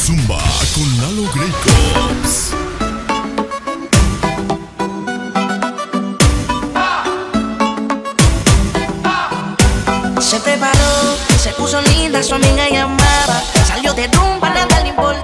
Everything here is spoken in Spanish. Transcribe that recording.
Zumba con Lalo Grey. Se preparó, se puso linda, su amiga llamaba. Salió de rumba, nada le importaba.